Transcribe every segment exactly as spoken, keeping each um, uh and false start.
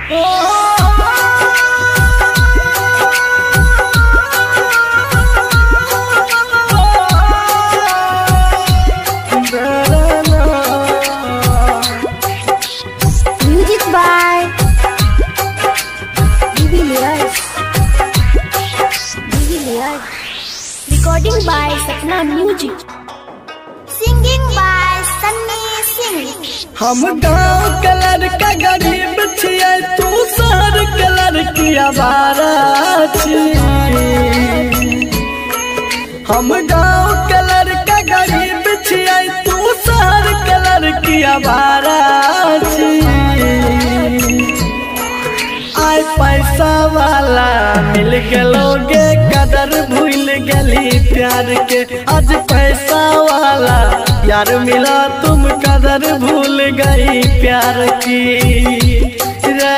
Recording by Sapna Music. Singing by Sunny Singh. हम गाँव colour का गरीब छिए, तू शहर कलर की आवारा छी। हम गाँव कलर का गरीब छिए, तू शहर कलर की आवारा छी। आय पैसा वाला मिल गलोगे, कदर भूल गली प्यार के। आज पैसा वाला यार मिला, तुम कदर भूल गई प्यार की रे।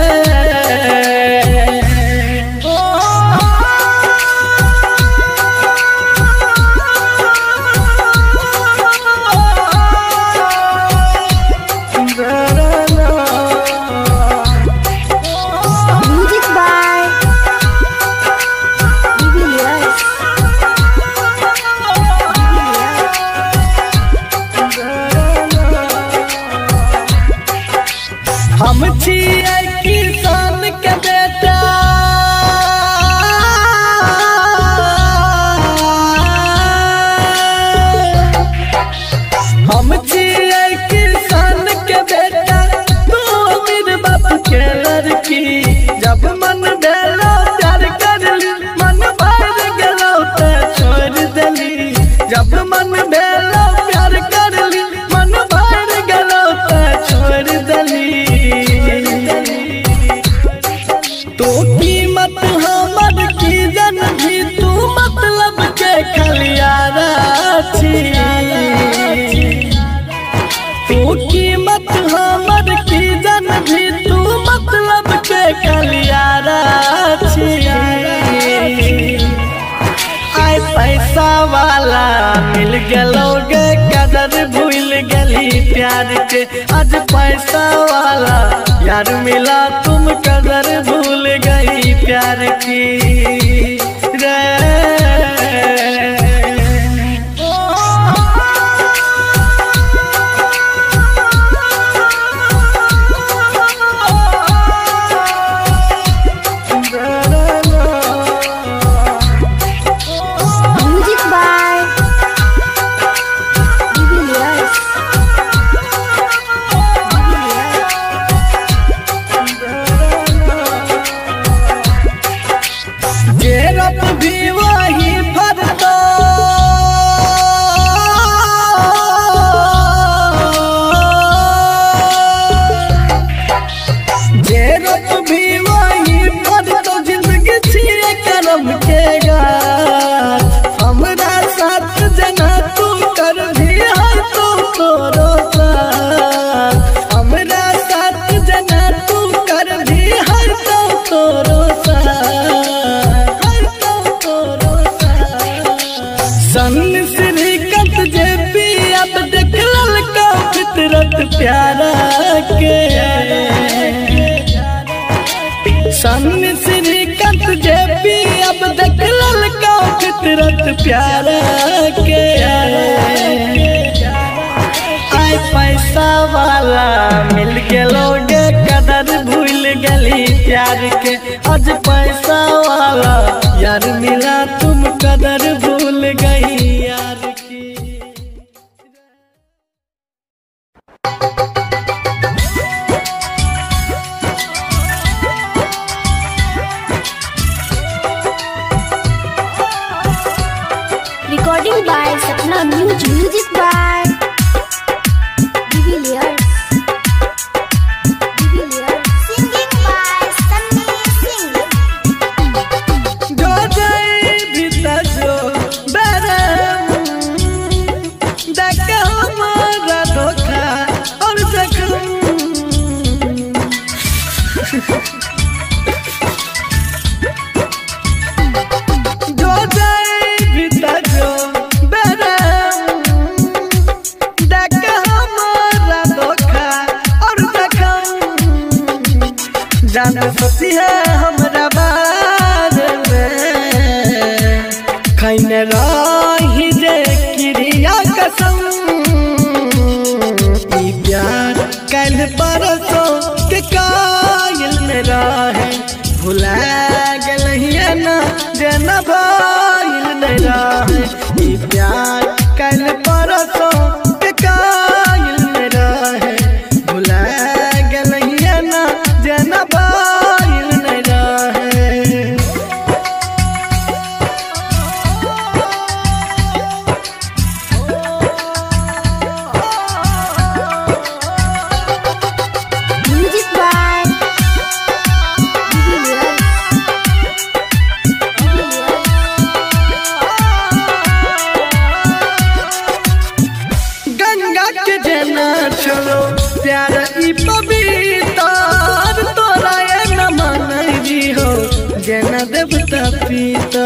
हम छिए किसान के बेटा, हम छिए किसान के बेटा, तू मेरे बाप के लड़की। जब मन भेलो प्यार कर ली, मन भर गेलो तो छोड़ देली। जब मन भेलो प्यार कर ली, मन भर गेलो तो छोड़ देली। तो कीमत हमर की जन भी, तू मतलब के खलियारा छी। तू कीमत हमर की जन भी, तू मतलब के खलियारा छी। आय पैसा वाला मिल गलोगे, कदर भूल गली प्यार के। आज पैसा वाला यार मिला, तुम कदर भूल गई प्यार की रे। भी वही भरतो, जेरत भी वही भरतो। जिंदगी छिए करम के गाछ, हमरा साथ जना तू कर भी है तू तोरो साथ। हमरा साथ जना तू कर भी है तू तोरो साथ। सन श्रीकांत जे पी अब देख ललका फितरत प्यारा के। सन श्रीकांत जे पी अब देख ललका फितरत प्यारा के। आय पैसा वाला मिल गलोगे, कदर भूल गली प्यार के। आज पैसा वाला यार मिला, तुम कदर भूल गई यार की। Recording by Sapna Music. Music by Singing by Sunny Singh. जान सोची है हमरा बारे में खैने रही जे क्रिया कसम ई प्यार कल परसों के कायल में रहे भुला गलिए ना जेना भाईल में रहे ई प्यार कल परसों के कायल में रहे भुला गलिए ना जेना भाईल में रहे। Music by गंगा के जना छोड़ो प्यार ई पवित्र तोरा ये न मानई हो जना देवता पिता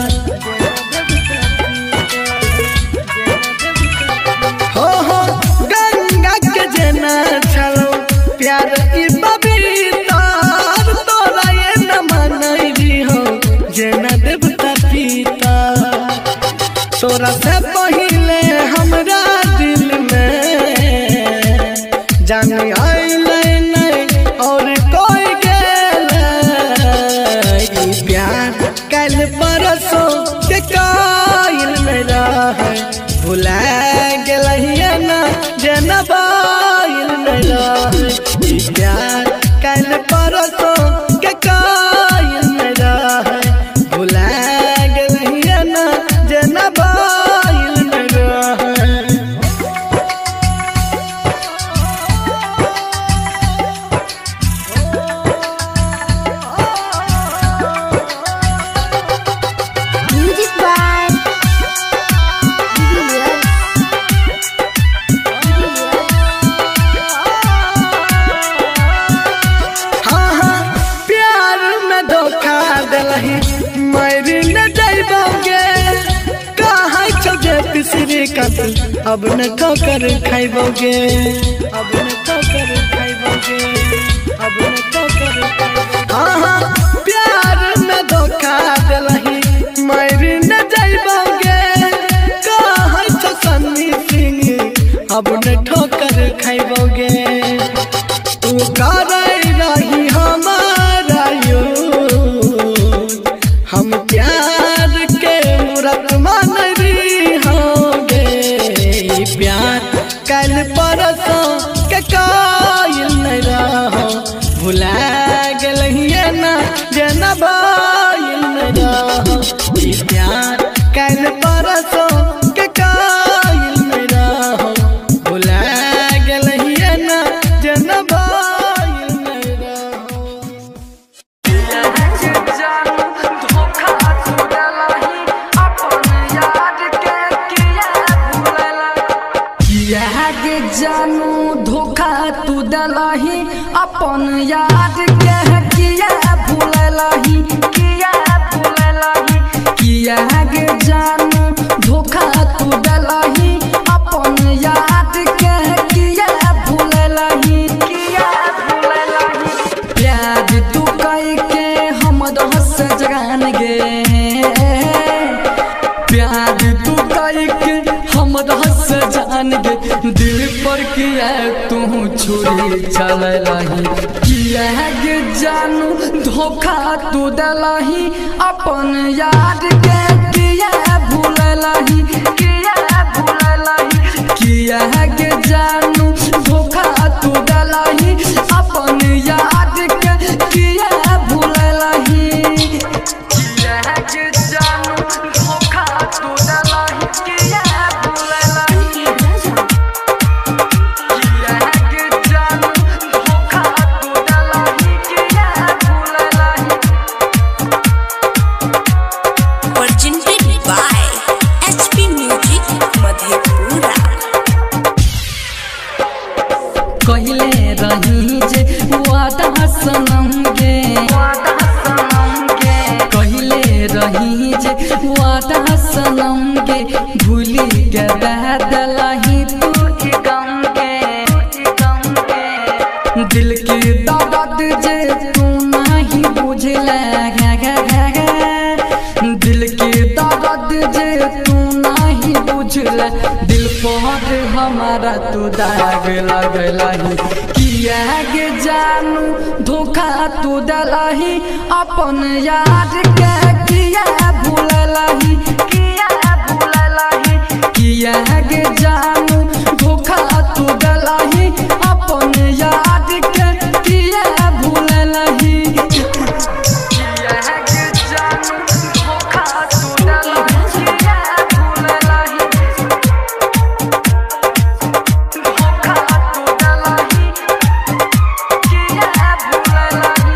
हो हो गंगा के जना छोड़ो प्यार ई पवित्र तोरा ये न मानई हो जना देवता पिता तोरा से पहले हमरा दिल में जान आइले नहीं और कोई गेले ई प्यार कल परसों के कायल में रहे भुला गलिए ना जेना बाईल में रहे ई प्यार कल परसों के कायल में रहे भुला गलिए ना जेना बाईल में रहे। Music by हाँ हाँ प्यार में धोखा दिलही मरी न जाइबोगे कहाँ छोजे पिसरी कत अब न ठोकर खाइबोगे अब न ठोकर खाइबोगे अब न ठोकर खाइबोगे हाँ हाँ प्यार में धोखा दिलही मरी न जाइबोगे कहाँ छो सन्नी सिंह अब न ठोकर खाइबोगे तू करे रही हमारा यो हम प्यार के मूरत मान रही होगे ई प्यार कल परसों के कायल नहीं रहो भुला गलिए ना जेना बाईल में रहो ई प्यार कल परसों के कायल में रहो भुला गलिए ना जेना बाईल में रहो। जानू धोखा तू दलही अपन याद के किया भूललही किया भूललही किया गे जानू धोखा तू दलही अपन याद के किया भूललही किया भूललही प्यार तू कई के हम दहस जगान गे प्यार तू कई के हम दहस जान गे दिल पर किया तू छुरी चललही किया गे जानू धोखा तू दलही अपन याद के किया भूललही किया भूललही किया गे जानू धोखा तू दलही अपन याद के किया भूललही किया गे जानू धोखा तू दलही किया भूललही कहले रही जे वादा सनम गे कहले रही जे वादा सनम गे भूली के बदलही तू गम के दिल की दर्द जे तू लागला गा गा गा गा। दिल के दर्द जे तू नहीं बुझला दिल पर हमारा तू दाग लगला ही किया गे जानू धोखा तू दलाही अपन यार के किया भूललाही किया भूललाही किया गे जानू धोखा तू दलाही अपन यार के किया भूललाही किया गे जानू धोखा तू दलाही किया भूललाही धोखा तू दलाही किया भूललाही।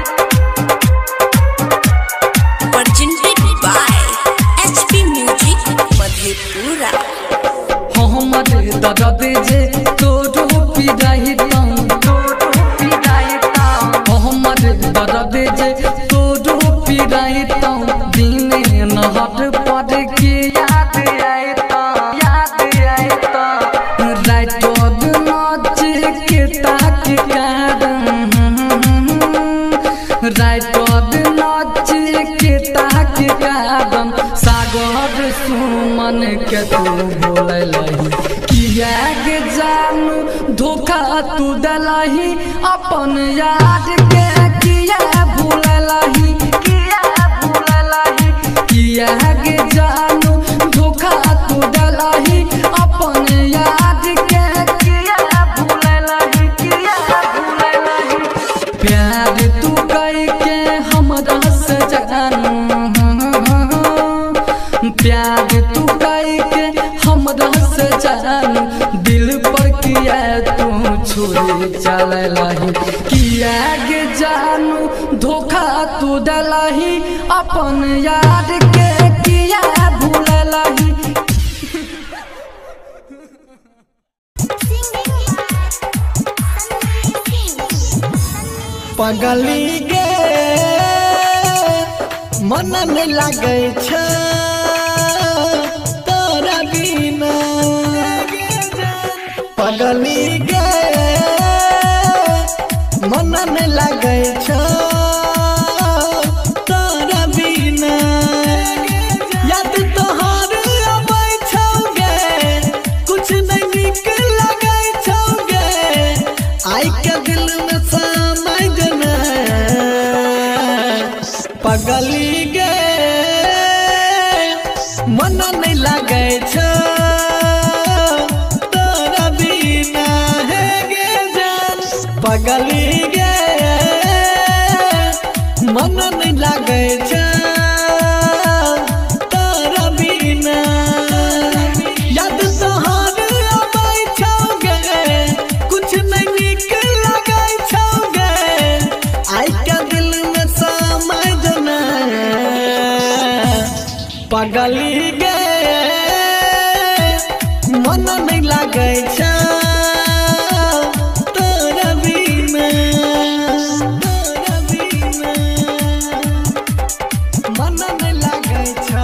Presented by H P Music Madhepura। हमर दर्द जे तोरो पिराई तम तोरो पिराई तम हमर दर्द जे तोरो पिराई तम दिन नहट पड़ के याद आए तम याद आए तम रात नाच के ताक कारण रात नाच के ताक कारण सागर सुमन के तू बोललही किया गे जानू धोखा तू दलाही अपन यार के किया भूललाही किया भूललाही किया गे जानू धोखा तू दलाही अपन यार के किया भूललाही किया भूललाही। प्यार तू करके हमरा से जानू प्यार तू करके हमरा से जानू दिल पर किया तू छुरी चललाही किया गे जानू धोखा तू दलाही अपन यार के किया भूललाही। पगली गे मन में लगे छ तोरा बिना पगली गे मन में लगे छ तोरा बिना याद तोहार आबै छौगे कुछ नहीं निक लगे छौगे आई के दिल में समय जना पगली गे मन नहीं लगे छ तोरा बिना हे गे जान पगली गे मन नहीं लगे छ तोरा बिना याद तोहार आबै छौगे कुछ नहीं निक लगे छौगे आई के दिल में समय जना पगली गे मन नहीं लगे छ तोरा बिना तोरा बिना मन नहीं लगे छ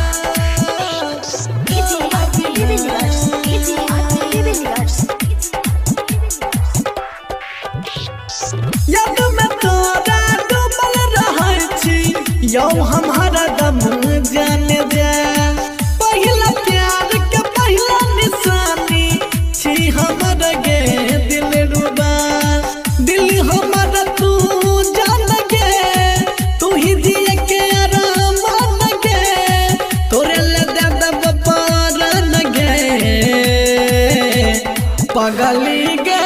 याद में तोरा डूबल रहै छी यौ हम हरदम जाने जा पहिला प्यार के पहिला निशानी छी हमर गे दिल रुबा दिल हमर तू जान गे तू ही दिए के आराम गे तोरे ले दे दब पारन गे पगली गे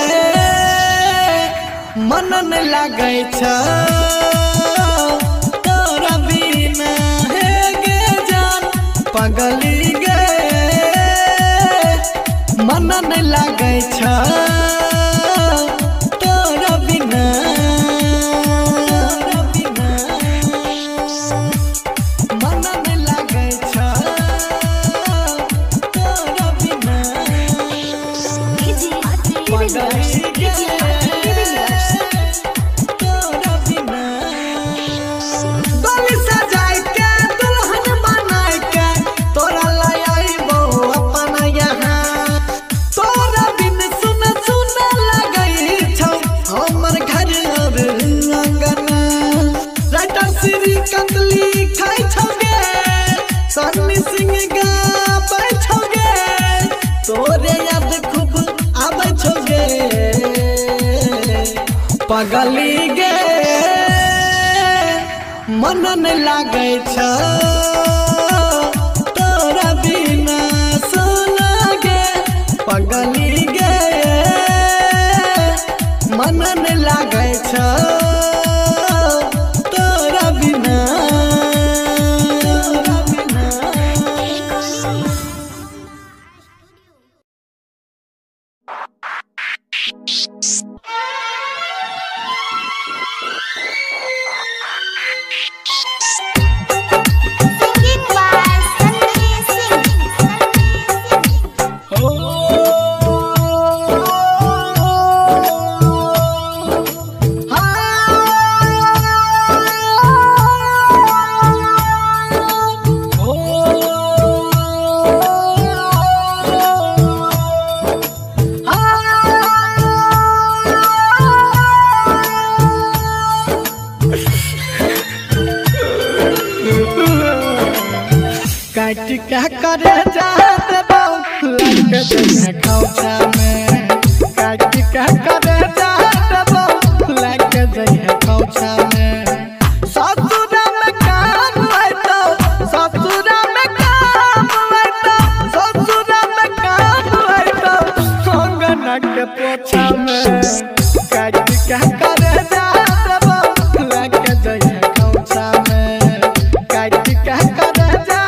मन नहीं लगे छ तोरा बिना हे गे जान पगली गे मन नहीं लगे छ तोरा बिना तोरा बिना मन नहीं लगे छ तोरा बिना पगली गे तोरा बिना डोली सजाई के दुल्हन बनाई के तोरा ले आइबो अपन यहाँ तोरा बिन सुन सुन कंदली खाई छोगे सन्नी सिंह गाबै छोगे तोरे याद खूब आबै छोगे पगली गे मन नहीं लागे छ तोरा बिना सोना गे पगली गे मन नहीं लागे छ तोरा बिना तोरा बिना Singing by Sanjay Singh. काट क्या करे जाते बाबू लग जइहे खौचा में काट क्या करे जाते बाबू लग जइहे खौचा में ससुर में काम आइतो ससुर में काम आइतो ससुर में काम आइतो कंगन के पोछा में काट क्या करे जाते बाबू लग जइहे खौचा में काट क्या करे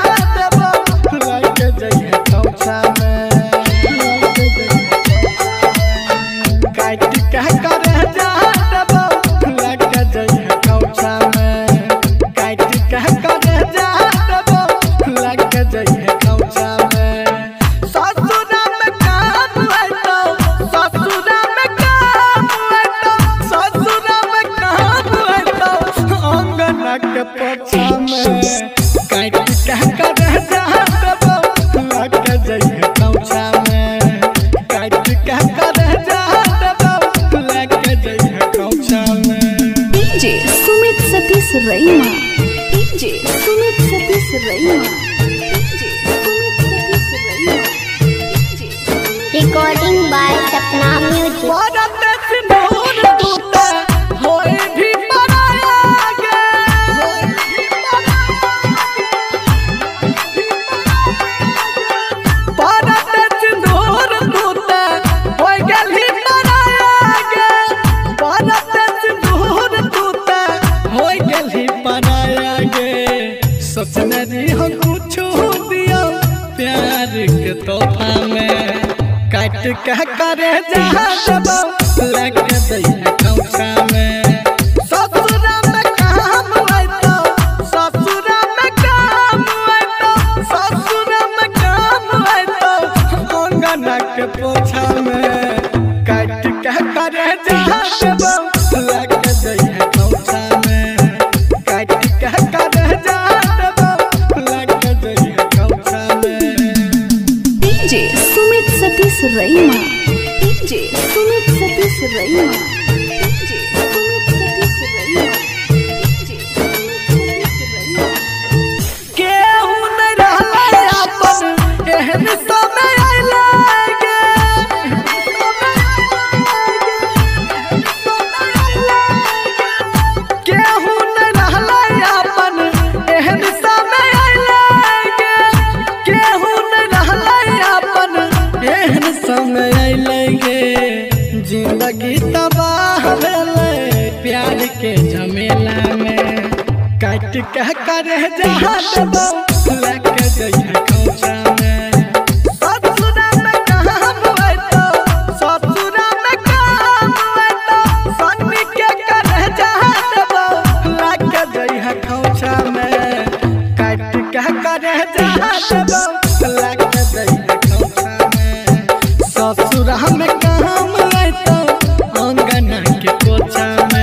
Raima DJ Sumit Satish Raima DJ Sumit Satish Raima DJ Recording by Sapna Music. सोचने हो कुछ दिया प्यार के तोहफा में काट कह करे जहाँ लग दैया खौचा में ससुर में काम आइतो ससुर में काम आइतो ससुर में काम आइतो अंगना के पोछा में काट कह करे जहाँ लग दैया खौचा में काट कह करे Sumit Satish Raima DJ Sumit Satish Raima DJ Sumit Satish Raima DJ Sumit Satish Raima केहू न रहले अपन एहन समय आइले गे केहू न रहले अपन एहन समय आइले गे केहू न रहले अपन एहन समय आइले गे जिंदगी तबाह भेले प्यार के झमेला में काट कह करे जहाँ दबो लग जइहे खौचा में ससुर में काम आइतो ससुर में काम आइतो सन्नी के करे जहाँ दबो लग जइहे खौचा में काट कह करे जहाँ दबो लग जइहे खौचा में ससुर में काम आइतो अंगना के पोछा में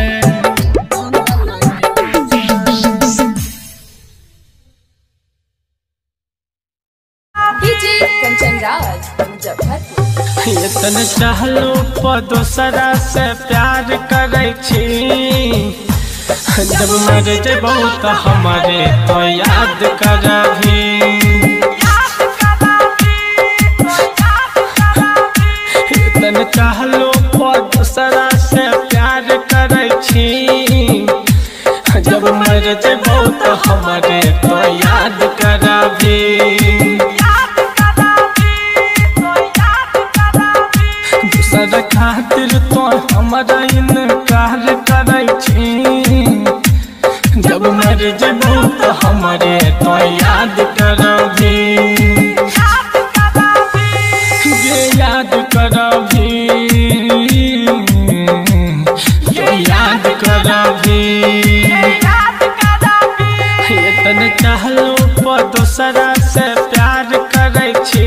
कंचन राज मुजफ्फरपुर। इतने चाहलो पर दोसरा से प्यार करे छी जब मर जबो तो हमारे तो याद करभी तन चाहलो दूसरा से प्यार करे छी जब मर जबो तो हमारे तो याद करभी दूसरा खातिर तो हमारा इनकार करे छी जब मर जबो तो हमारे तो याद करभी ये याद करभी ये याद करभी ये तन चाहलो दूसरा से प्यार करे छी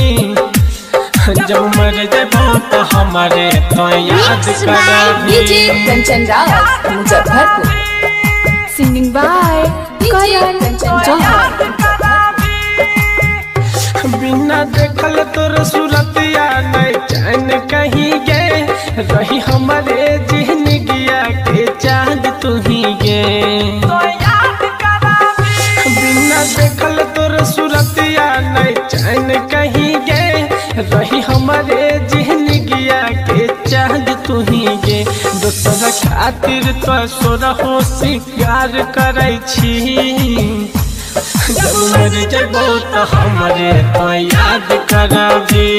जब मर जबो तो हमारे तो याद करभी कंचन राज मुजफ्फरपुर सिंगिंग बाय करण जौहर बिना देखल तोर सूरतिया नहीं चैन कहीं गे रही हमारे जिंदगिया के चांद तू ही गे बिना देखल तोर सूरतिया नहीं चैन कहीं गे रही हमारे जिंदगिया के चांद तू ही गे दूसरा खातिर तो सोरा हो शिकार करे छी जब मर जबो तो हमारे तो याद करभी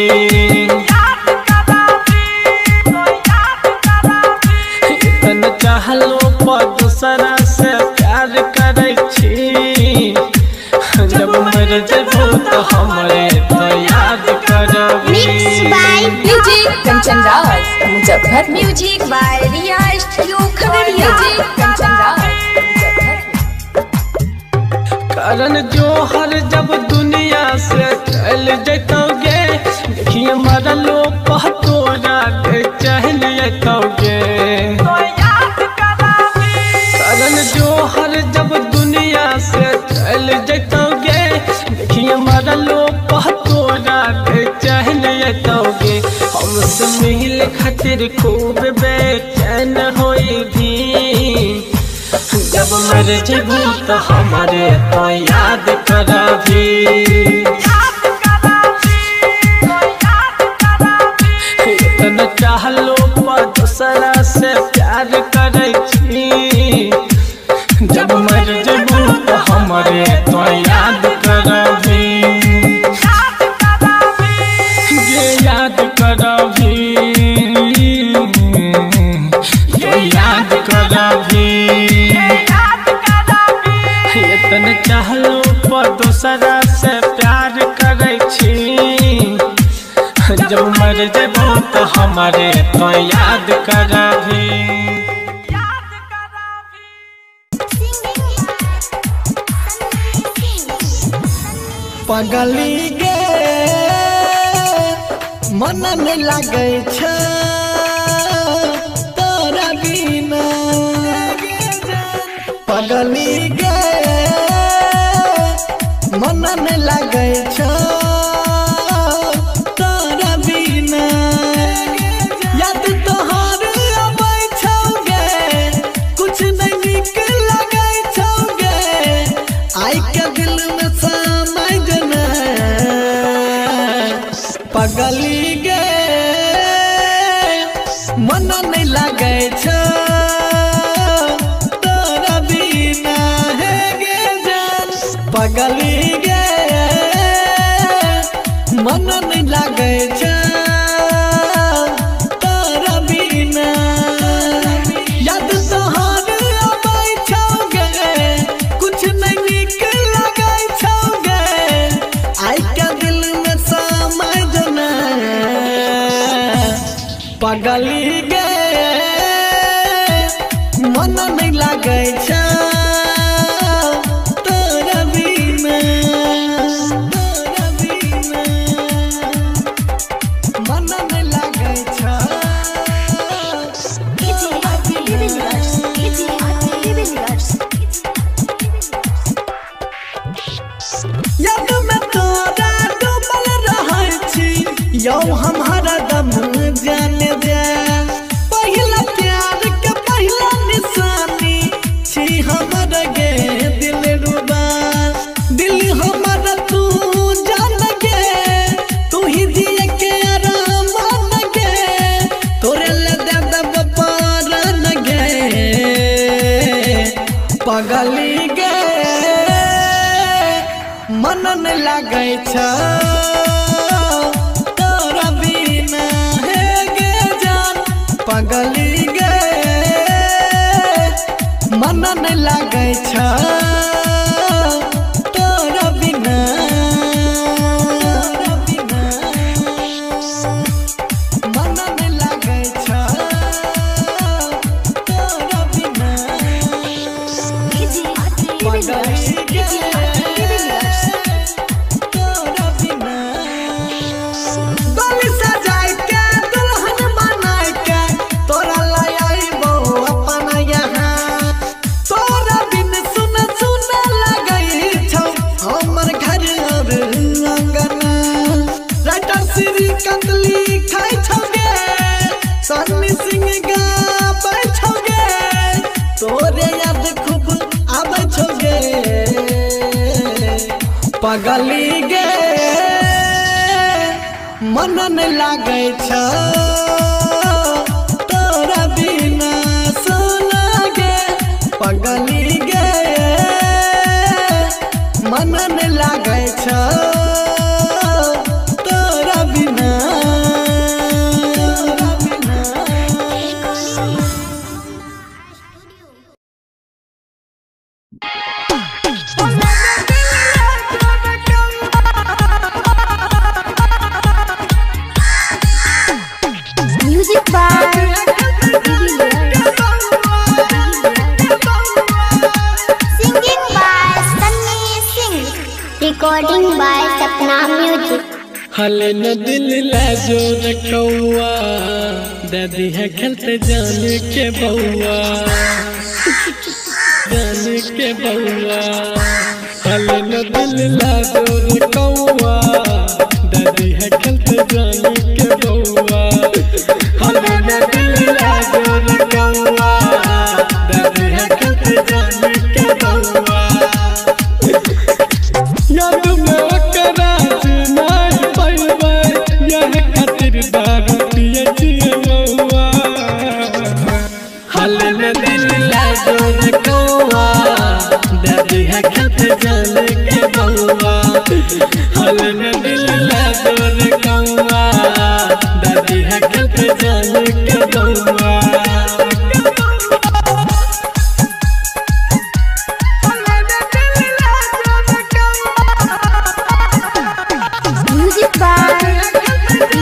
तन चाहलो दूसरा से प्यार करे छी जब मर जबो तो हमारे तो याद करभी DJ Kanchan Raj Muzaffar music by Riya studio Khagaria Kanchan Raj Karan Johar जब दुनिया से चल जतोगे देखिए हमारा लोग तोरा के चल जतोगे करण जौहर जब दुनिया से चल जतोगे देखिए हमारा लोग तोरा के चल जतोगे हमसे मिल खातिर खूब बेचैन होई भी जब मर जबो तो हमारे तो याद करभी तन चाहलो दूसरा से प्यार करे छी जब मर जबो तो हमारे तो याद करभी ये याद करभी ये याद करभी तन चाहलो दूसरा से प्यार करे छी जब मर जबो तो हमारे तो याद करभी पगली गे मन में लगे छ तोरा बिना पगली गे मन में लगे छ तोरा बिना याद तोहार आबै छौगे कुछ नहीं निक लगे छौगे आई के दिल में समय जना पगली गे मन नहीं लगे छ तोरा बिना है गे जान पगली गे मन नहीं लगे छ तोरा बिना याद तोहार आबै छौगे कुछ नहीं निक लगे छौगे आई के दिल में समय जना पगली गे मन नहीं लगे छ तोरा बिना तोरा बिना मन नहीं लगे छ याद में तोरा डूबल रहै छी यौ हम हरदम जान जा पहिला प्यार के पहिला निशानी पगली गे मन न लागे छ तोरा बिना हे गे जान पगली गे मन न लागे छ तोरा बिना मन न लागे छ तोरा बिना पगली गे तोरा बिना डोली सजाए के दुल्हन बनाए के तोरा लाई आइबो अपन यहाँ तोरा बिन सुन सुन लगई छौ हमर घर और अंगना राइटर श्री कंतली खाई छौ गे सन्नी सिंह गाबै छौ गे तोरे याद खूब आबै छौ गे पगली गे मन न लागे छ तोरा बिना सोना गे पगली गे मन न लागे छ तोरा बिना तोरा बिना Music by Singing by Sunny Singh. Recording by Sapna Music. हल न दिल ला जोर कौआ दादी है खेलते जाने के बउआ जाने के बउआ हल न दिल ला जोर कौआ दादी है खेलते जाने के बउआ हल न दिल ला जोर कौआ दादी है खेलते जाने के बउआ याद में ओकरा जुनाई पैबै यह खातिर दारू पिए छिए बउआ हल न दिल ला जोर कौआ दादी है खेलते जाने के बउआ हल न दिल ला जोर कौआ दादी है खेलते जाने के बउआ Music by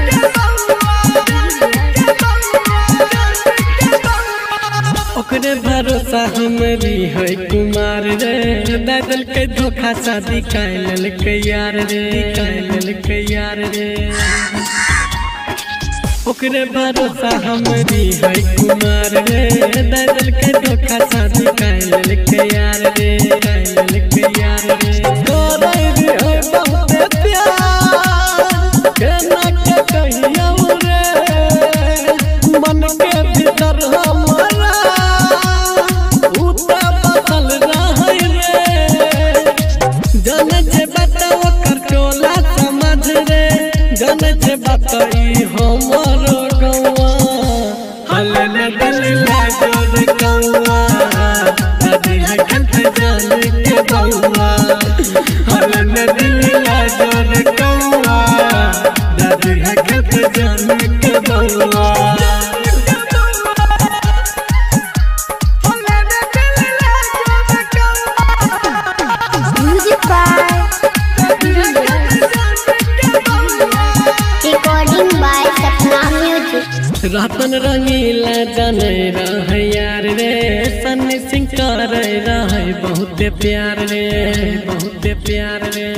ओकरे भरोसा हमरी है कुमार रे दादल के धोखा शादी कैल के यार रे कैल के यार रे ओकरे भरोसा हमरी है कुमार रे दादल के धोखा शादी कैल के यार रे कैल के यार रे तोरे रे है बहुत प्यार केना के कहियो रे मन के भीतर हमारा उता बसल रहै रे जन जे बताओ कर टोला समझ रे जन जे बताई हमरो गौआ हल न दिल ला जोर कौआ दादी है खेलते जाने के बउआ हल न दिल ला जोर कौआ दादी है खेलते जाने के बउआ Music by Recording by Sapna Music. रातन रंगीला जाने रहे यार रे सन्नी सिंह करे रहे बहुत प्यार रे बहुत प्यार रे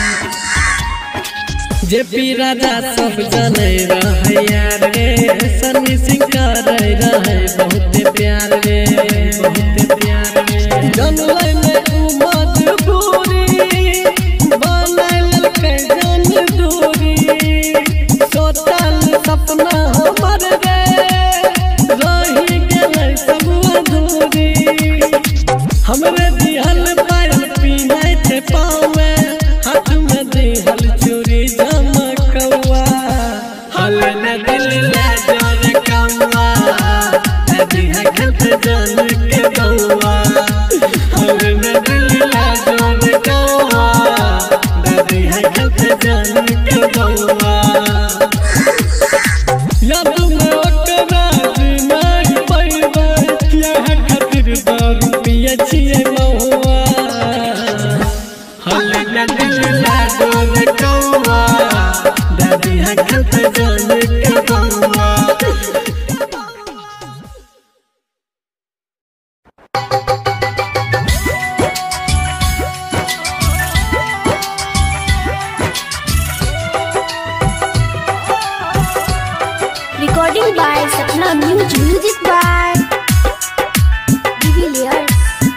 जे पी राजा सब जाने रहे यार रे सन्नी सिंह करे रहे बहुत प्यार रे बहुत प्यार रे जनलै में उ मजबूरी बनल के जन दूरी सोचल सपना हमर रे रही गेलै सब अधूरी हमरे दिहल पायल पीनै थे पाँव में हाथ में दिहल चूड़ी चमकौआ हल न दिल ला जोर कौआ दादी है खेलते जाने के बउआ के छिए महुआ हल न दिल लागो रे कौआ दादी है खेलते जाने के बउआ Recording by Sapna Music. Music by Divilliers.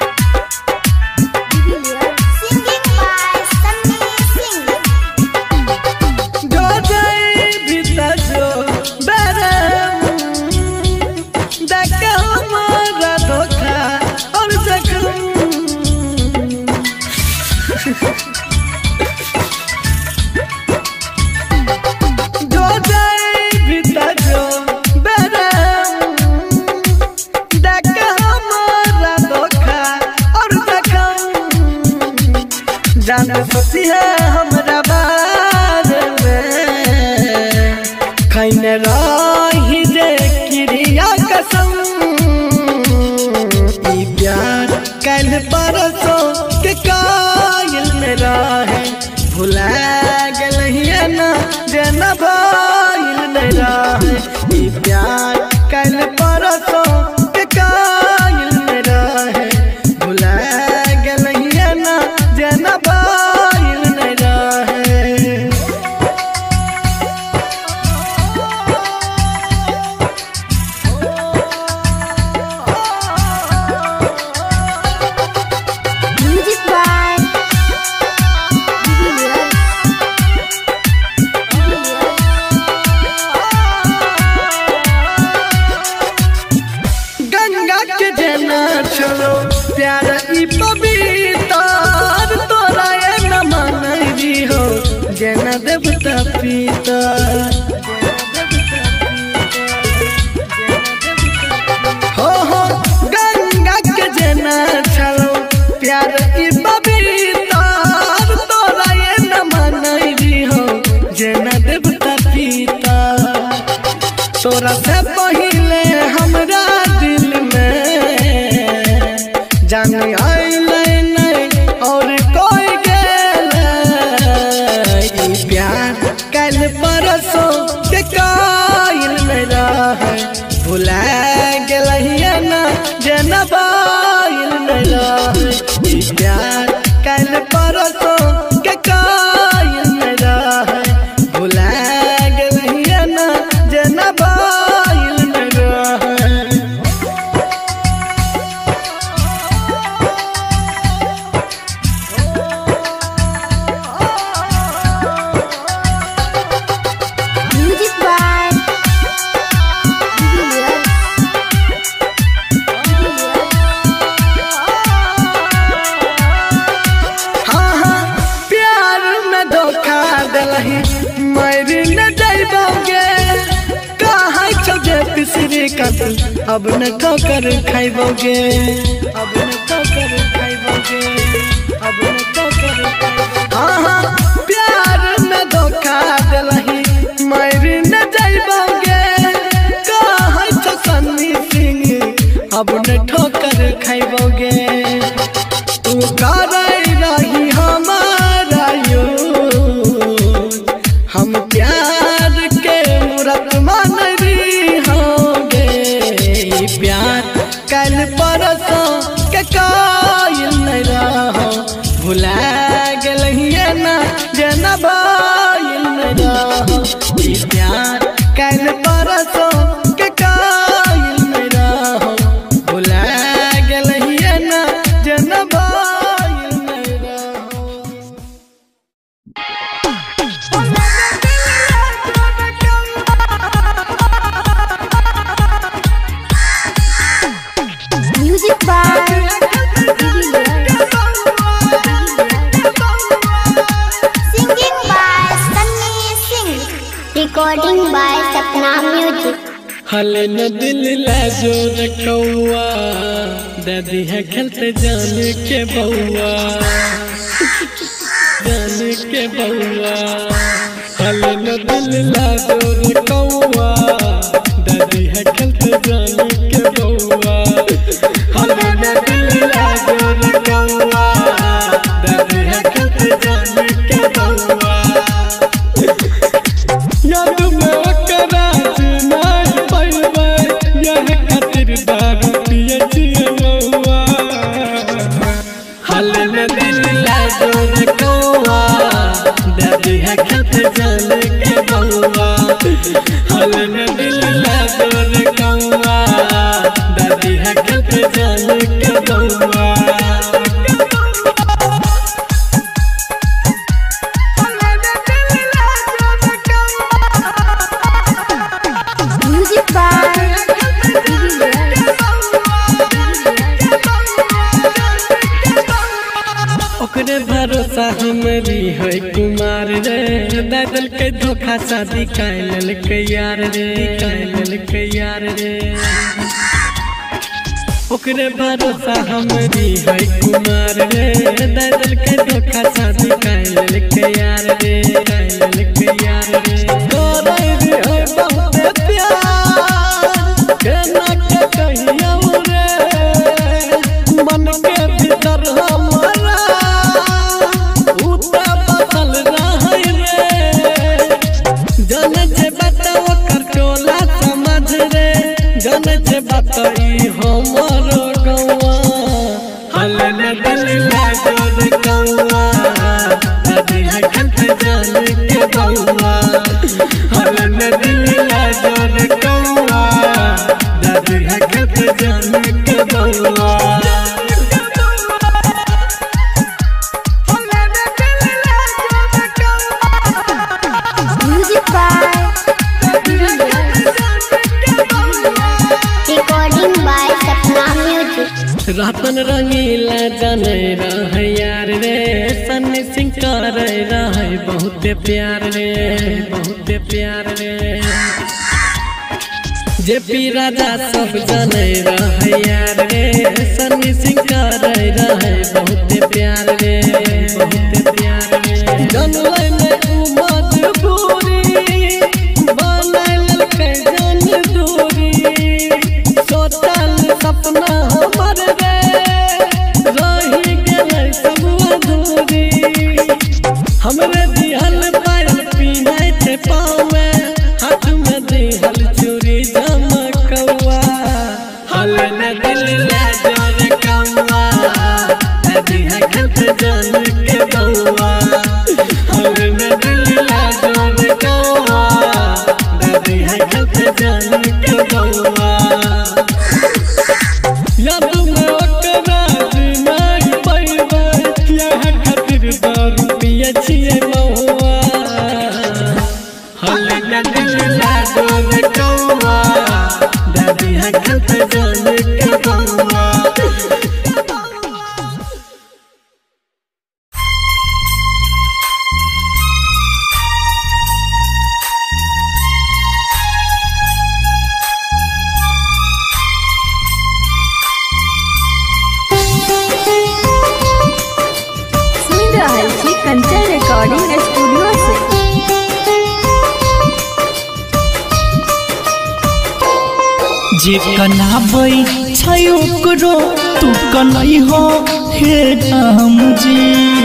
Divilliers. Singing by Sunny Singh. जो जाए भीतर जो बरम देख हमारा धोखा और जख्म जो जाए भीतर जो बरम देख हमारा धोखा और जख्म जान सोची है हमरा बारे में खैन रही जे क्रिया कसम ई प्यार कल परसों के कायल में रहे भुला गलहिए ना जन भाईल में रहे ई प्यार कल परसों के कायल में रहे भुला गलहिए ना जन भाईल में रहे Music by Divilliers. गंगा के जना छोड़ो प्यार ई पवित्र तोरा ये न मनरी हो जना देवता पिता हो हो गंगा के जना छोड़ो प्यार ई पवित्र तोरा ये न मनरी हो जना देवता पिता तोरा से पहिले हमरा दिल में जान आइले नहीं और कोई गेले ई प्यार कल परसों के कायल में रहे भुला गलहिए ना जनबाइल में रहे ई प्यार कल परसों के कायल में रहे भुला गलहिए ना जनबाइल में रहे Music by Divilliers. हाँ हाँ प्यार में धोखा दिलही मर न जाइबोगे कहाँ चौजे पिसरी कत अब न ठोकर खाइबोगे अब न ठोकर खाइबोगे अब न ठोकर खाइबोगे हाँ हाँ प्यार में धोखा दिलही मर न जाइबोगे कहाँ चौ सन्नी सिंह अब न ठोकर खाइबोगे तू करे रही हमारा यूज हम प्यार के मूरत मान रही होंगे प्यार कल परसों के कायल नहीं रहो भुला गलहिए ना जनबाइल नहीं रहो ई प्यार कल परसों के कायल नहीं रहो भुला गलहिए ना जनबाइल नहीं रहो Music by Divilliers. Singing by Sunny Singh. Recording by Sapna Music. हल न दिल लाजो रे कौआ दादी है खेलते जाने के बउआ जाने के बउआ हल न दिल लाजो रे कौआ दादी है खेलते जाने के बउआ हल न दिल लाजो जोर कौआ दादी है खेत जान के बउआ हल में दिल ला जोर कौआ दादी है खेत जान के बउआ ओकरे भरोसा हमरी है कुमार रे दादल के धोखा शादी कैल के यार रे कैल के यार रे ओकरे भरोसा हमरी है कुमार रे दादल के धोखा शादी कैल के यार रे कैल के यार रे तोरे रे है बहुत प्यार केना के कहिया रे मन के भीतर हमारा उता बदल रहा रे जन जे बताओ कर टोला समझ रे जन जे बताई हमरो गौवा हल न दिल ला जोर कौवा दादी है खेत जान के बउआ हल न दिल ला जोर कौवा दादी है खेत जान के बउआ रातन रंगीला जाने रह यार रे सन्नी सिंह कर रह बहुत प्यार रे बहुत प्यार रे जे पी राजा सब जाने रह यार रे सन्नी सिंह कर रह बहुत प्यार रे बहुत प्यार रे जनले में मजबूरी बनल के जन दूरी सोचल सपना हमर हमरे दिहल पायल पीनाई थे पाँव में हाथ में दिहल चूड़ी चमकौआ हल न दिल ला जोर कौआ दादी है खेत जान के बउआ हल न दिल ला जोर कौआ दादी है खेत जान के बउआ याद में ओकरा नहीं पैबे यहाँ खातिर दारू पिए छिए महुआ हल न दिल ला जोर कौआ दादी है खेत जान के बउआ कंचन रिकॉर्डिंग स्टूडियो से जे कनाबै छै ओकरो तू कनै हो हे राम जी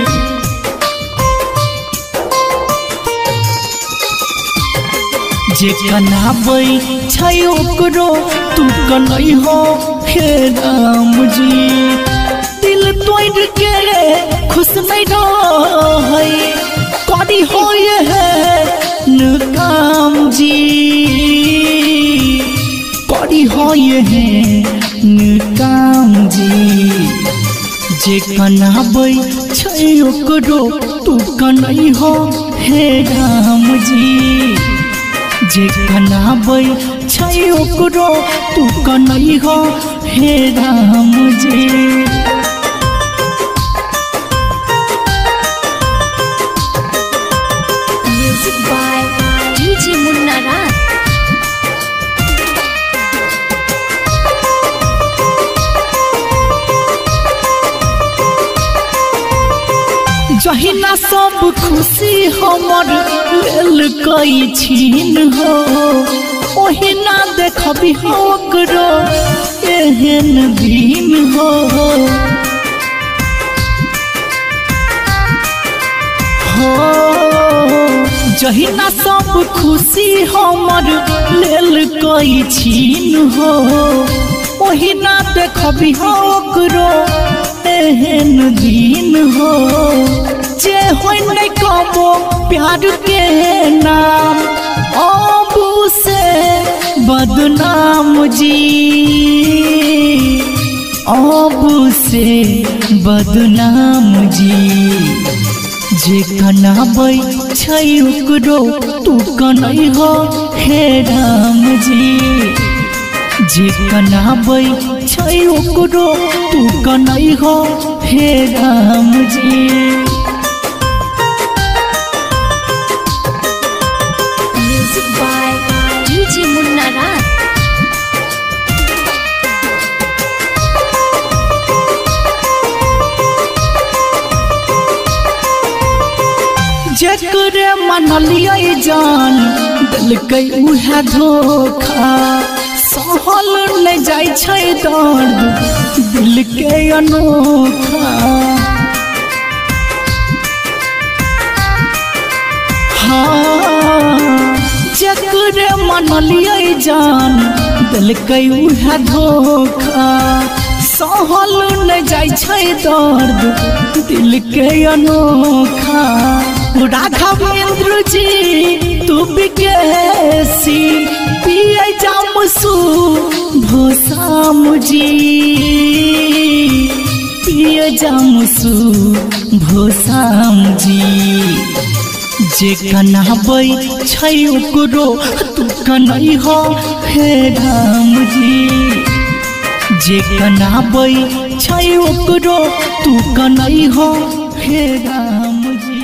जे कनाबै छै ओकरो तू कनै हो हे राम जी दिल तोड़ के खुश नहीं रहै करी हो ये काम जी करी हो ये काम जी जे कनाबै छै ओकरो तू कनै हो हे राम जी जे कनाबै छै ओकरो तू कनै हो हे राम जी जहिना सब खुशी हमर लेल कई छीन हो ओहिना देखबी ओकरो एहन दिन हो हो जहिना सब खुशी हमर लेल कई छीन हो ओहिना देखबी ओकरो एहन दिन हो जे होय नहीं कबो प्यार के नाम अबू से बदनाम जी अबू से बदनाम जी जे कनाबै छै ओकरो तू कनै हो हे राम जी जे कनाबै छै ओकरो तू कनै हो हे Ram ji. Music by DJ Munna Raj. जकरे मनलियै जान दिलकै उहे धोखा सहल नहीं जाय छै दर्द दिल के अनोखा हाँ जकरे मनलियै जान दिलकै उहे धोखा सहल नहीं जाय छै दर्द दिल के अनोखा राघवेंद्र जी तू बिकेसी पिए जामसू भोसाम जी पिए जामसू भोसाम जी जे कनाबै छै ओकरो तू कनै हो हे राम जी जे कनाबै छै ओकरो तू कनै हो हे राम जी।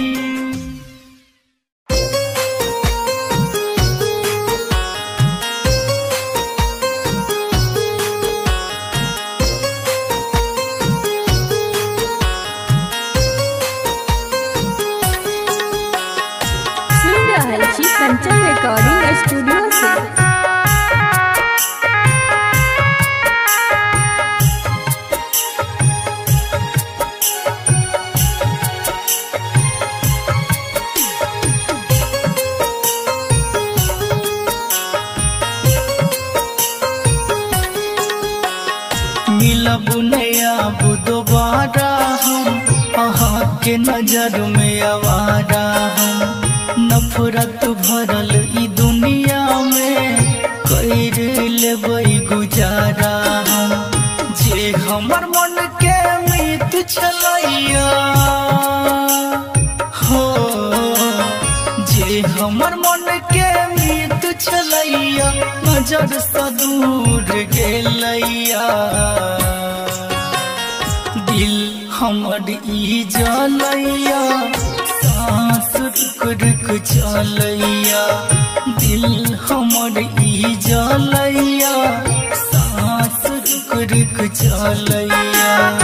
कंचन रिकॉर्डिंग स्टूडियो से मिलब नया अब दोबारा हम अहाँ के नजर में आवारा हम नफरत भरल ई दुनिया में कर लेबै गुजारा हम जे हमर मन के मीत छलैया हो जे हमर मन के मीत छलैया नजर से दूर गेलैया दिल हमर ई जलैया सांस रुक रुक चलैया दिल हमर ई जलैया सांस रुक रुक चलैया।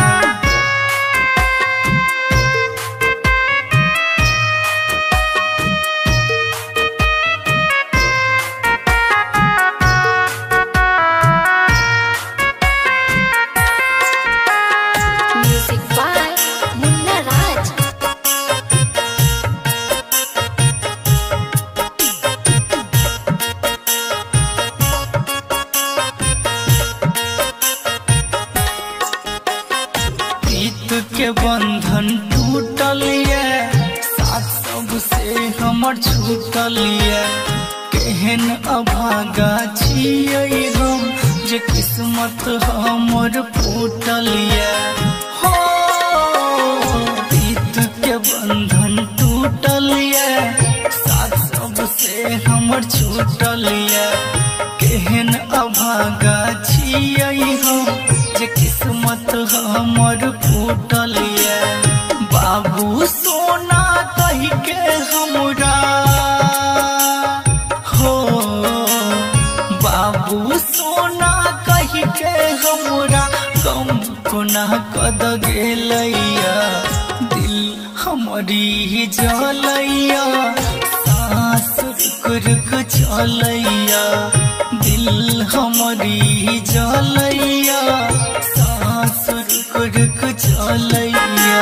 के बंधन टूटल ये साथ सबसे हमर छूटल ये केहन अभागा छियै हम जे किस्मत हमर फूटल ये हो प्रीत के बंधन टूटल ये साथ सबसे हमर छूटल ये केहन अभागा छियै हम जे किस्मत हमर फूटल ये बाबू सोना कहि के हमरा हो बाबू सोना कहि के हमरा गम कोना कद गेलैया दिल हमरी जलैया सांस रुक रुक चलैया दिल हमरी जलैया सांस रुक रुक चलैया।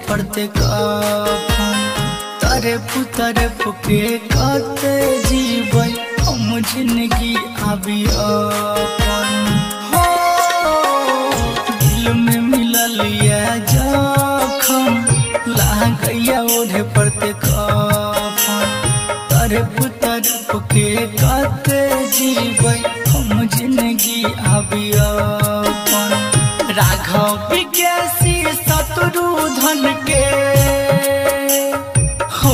पड़ते कफन तारे पुतरे पुके कहते जीवै हम जिंदगी अभी अपन हो दिल में मिलल ये जखम लागैया ओढ़े पड़ते कफन तारे पुतरे पुके कहते जीवै हम जिंदगी अभी अपन राघव विज्ञासी शत्रुधन के हो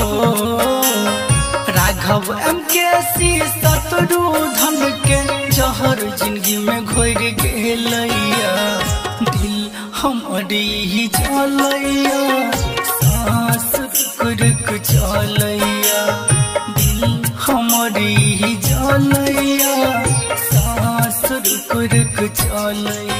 राघव एम के सी शत्रुधन के जहर जिंदगी में घोर गेलैया दिल हमारी ही जलैया सांस रुक चलैया दिल हमारी ही जलैया सांस रुक रुक चलैया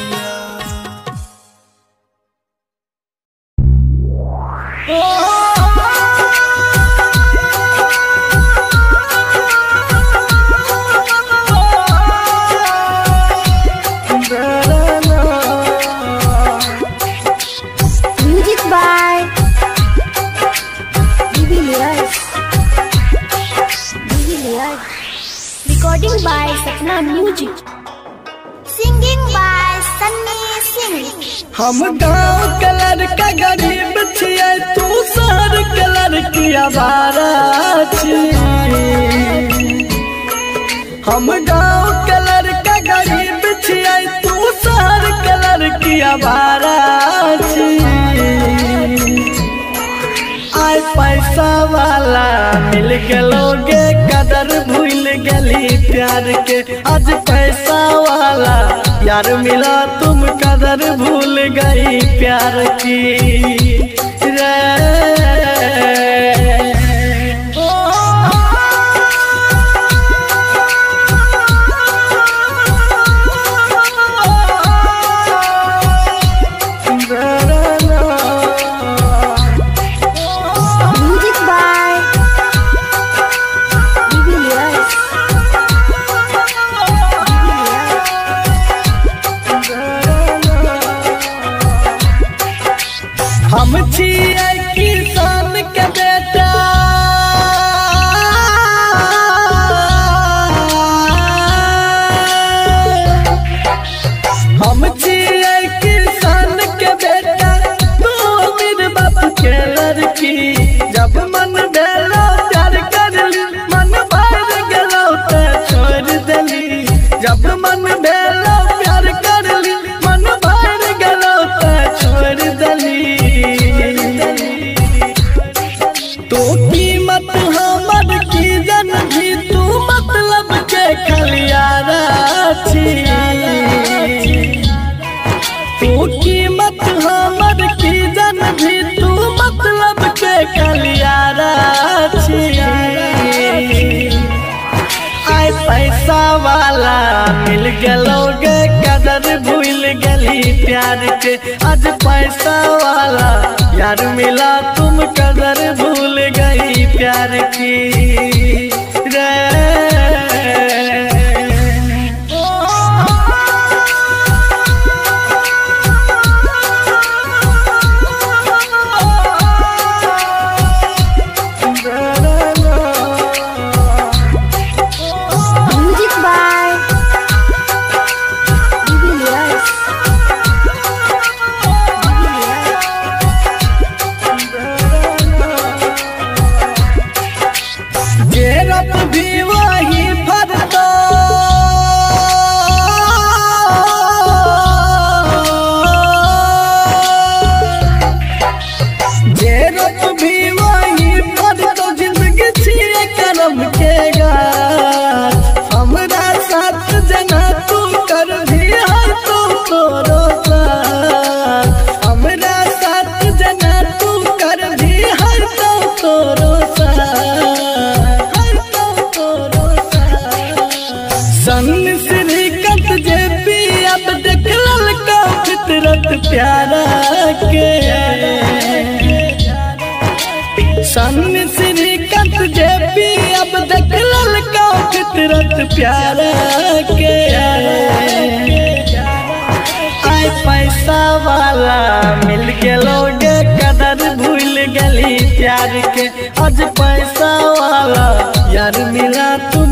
Music by Divilyas. Divilyas. Recording by Sapna Music. Singing by Sunny Singh. हम गाँव कलर का गरीब छियै तू शहर कलर की आवारा छियै हम गाँव कलर का गरीब छियै तू शहर कलर की आवारा छियै आय पैसा वाला मिल गलोगे कदर भूल गली प्यार के आज पैसा वाला यार मिला तुम कदर भूल गई प्यार की रे Music by Divilyas. हम छियै किसान के बेटा हम छियै किसान के बेटा तू मेरे बाप के लड़की जब मन भेलो प्यार करली मन भर गेलो तो छोड़ देली जब मन भेलो प्यार करली मन भर गेलो तो छोड़ देली तो कीमत हमर की जन भी तू मतलब के खलियारा छी तू कीमत हमर की जन भी तू मतलब के खलियारा छी आय पैसा वाला मिल गलोगे कदर भूल गली प्यार के आज पैसा वाला यार मिला तुम कदर भूल गई प्यार की रे Music by Divilyas. जेरप भी वही फरतो जेरप भी वही फरतो जिंदगी छिए करम के गाछ हमरा साथ जना तू कर भी है तू तोरो साथ हमरा साथ जना तू कर भी है तू तोरो सन श्रीकंठ जे पी अब देख ललका फितरत प्यारा के सन श्रीकंठ जे पी अब देख ललका फितरत प्यारा के आय पैसा वाला मिल गलोगे कदर भूल प्यार के आज पैसा वाला यार मिला तू